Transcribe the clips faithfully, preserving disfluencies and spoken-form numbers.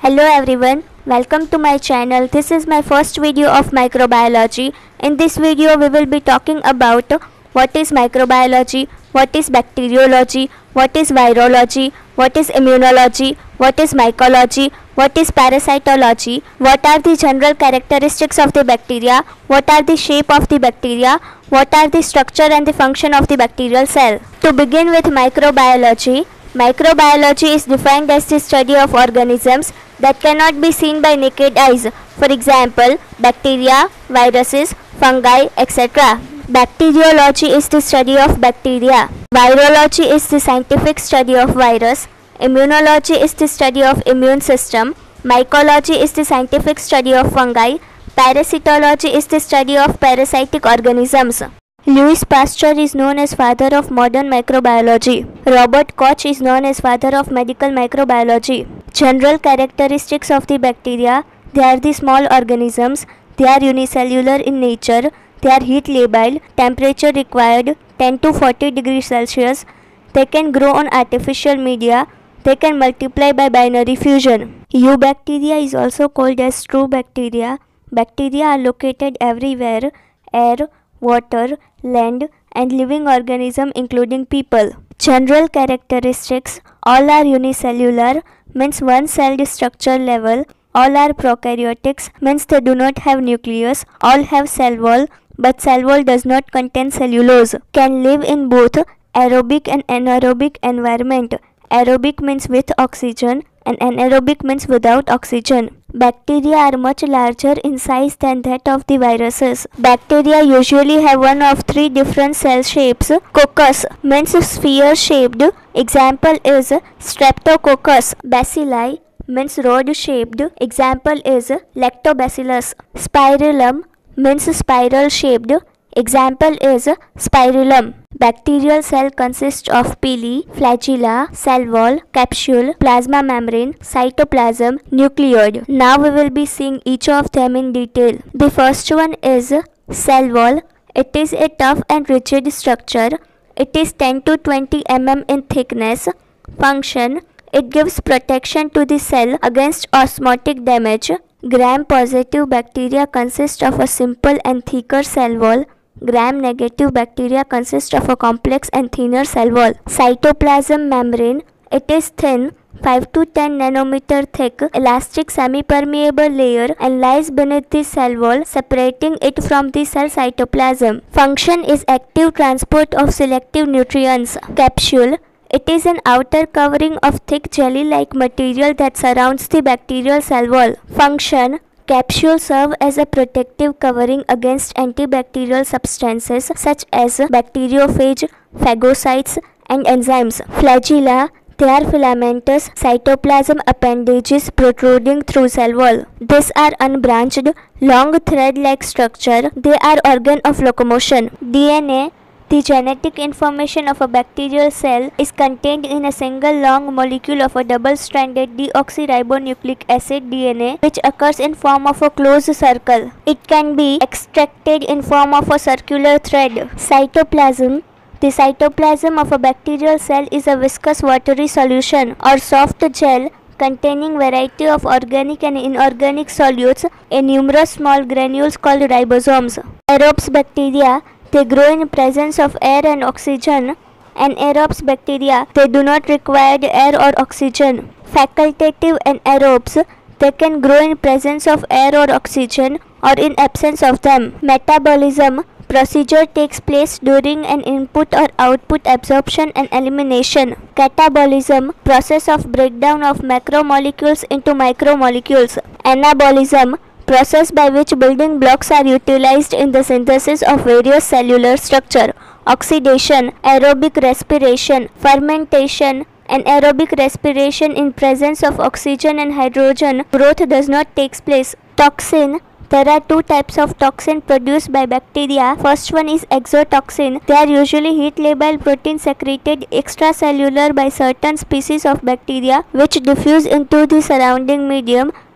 Hello everyone, welcome to my channel. This is my first video of microbiology. In this video we will be talking about what is microbiology, what is bacteriology, what is virology, what is immunology, what is mycology, what is parasitology, what are the general characteristics of the bacteria, what are the shape of the bacteria, what are the structure and the function of the bacterial cell. To begin with microbiology, microbiology is defined as the study of organisms that cannot be seen by naked eyes. For example, bacteria, viruses, fungi, et cetera. Bacteriology is the study of bacteria. Virology is the scientific study of virus. Immunology is the study of immune system. Mycology is the scientific study of fungi. Parasitology is the study of parasitic organisms. Louis Pasteur is known as father of modern microbiology. Robert Koch is known as father of medical microbiology. General characteristics of the bacteria: they are the small organisms, they are unicellular in nature, they are heat labile, temperature required ten to forty degrees Celsius, they can grow on artificial media, they can multiply by binary fusion. Eubacteria is also called as true bacteria. Bacteria are located everywhere: air, water, land, and living organism including people. General characteristics: all are unicellular, means one-celled structure level. All are prokaryotics, means they do not have nucleus. All have cell wall, but cell wall does not contain cellulose. Can live in both aerobic and anaerobic environment. Aerobic means with oxygen and anaerobic means without oxygen. Bacteria are much larger in size than that of the viruses. Bacteria usually have one of three different cell shapes. Coccus means sphere shaped. Example is Streptococcus. Bacilli means rod shaped. Example is Lactobacillus. Spirillum means spiral shaped. Example is Spirillum. Bacterial cell consists of pili, flagella, cell wall, capsule, plasma membrane, cytoplasm, nucleoid. Now we will be seeing each of them in detail. The first one is cell wall. It is a tough and rigid structure. It is ten to twenty millimeters in thickness. Function: it gives protection to the cell against osmotic damage. Gram-positive bacteria consist of a simple and thicker cell wall. Gram-negative bacteria consist of a complex and thinner cell wall. Cytoplasm membrane: it is thin, five to ten nanometer thick, elastic semi-permeable layer and lies beneath the cell wall, separating it from the cell cytoplasm. Function is active transport of selective nutrients. Capsule: it is an outer covering of thick jelly-like material that surrounds the bacterial cell wall. Function: capsules serve as a protective covering against antibacterial substances such as bacteriophage, phagocytes, and enzymes. Flagella: they are filamentous cytoplasm appendages protruding through cell wall. These are unbranched, long thread-like structure. They are organ of locomotion. D N A: the genetic information of a bacterial cell is contained in a single long molecule of a double-stranded deoxyribonucleic acid D N A, which occurs in form of a closed circle. It can be extracted in form of a circular thread. Cytoplasm: the cytoplasm of a bacterial cell is a viscous watery solution or soft gel containing variety of organic and inorganic solutes in numerous small granules called ribosomes. Aerobes bacteria: they grow in presence of air and oxygen. Anaerobes bacteria: they do not require air or oxygen. Facultative anaerobes: they can grow in presence of air or oxygen or in absence of them. Metabolism: procedure takes place during an input or output absorption and elimination. Catabolism: process of breakdown of macromolecules into micromolecules. Anabolism: process by which building blocks are utilized in the synthesis of various cellular structure. Oxidation: aerobic respiration. Fermentation: anaerobic respiration in presence of oxygen and hydrogen. Growth does not take place. Toxin: there are two types of toxin produced by bacteria. First one is exotoxin. They are usually heat labile protein secreted extracellular by certain species of bacteria which diffuse into the surrounding medium.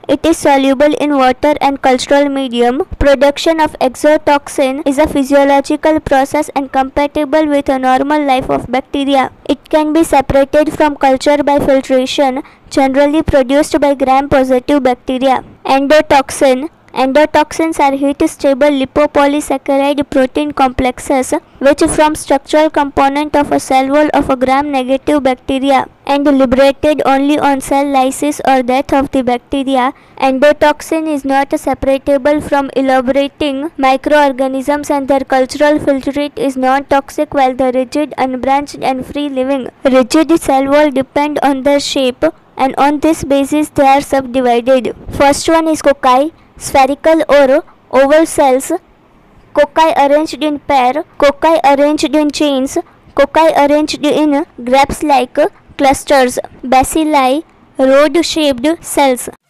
It is soluble in water and cultural medium. Production of exotoxin is a physiological process and compatible with a normal life of bacteria. It can be separated from culture by filtration, generally produced by gram-positive bacteria. Endotoxin. Endotoxins are heat-stable lipopolysaccharide protein complexes which form structural component of a cell wall of a gram-negative bacteria and liberated only on cell lysis or death of the bacteria. Endotoxin is not separable from elaborating microorganisms and their cultural filtrate is non-toxic, while the rigid, unbranched and free-living rigid cell wall depend on their shape, and on this basis they are subdivided. First one is cocci. Spherical or oval cells, cocci arranged in pair, cocci arranged in chains, cocci arranged in grapes-like clusters. Bacilli, rod-shaped cells.